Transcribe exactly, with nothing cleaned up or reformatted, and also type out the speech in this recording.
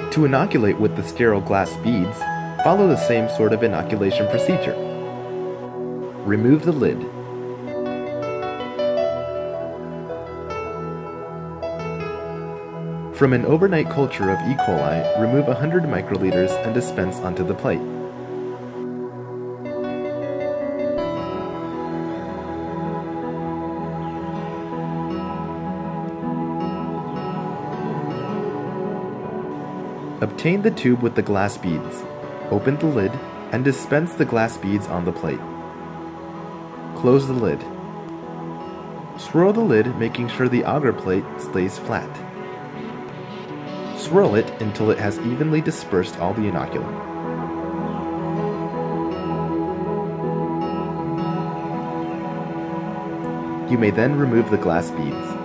To inoculate with the sterile glass beads, follow the same sort of inoculation procedure. Remove the lid. From an overnight culture of E. coli, remove one hundred microliters and dispense onto the plate. Obtain the tube with the glass beads. Open the lid and dispense the glass beads on the plate. Close the lid. Swirl the lid, making sure the agar plate stays flat. Swirl it until it has evenly dispersed all the inoculum. You may then remove the glass beads.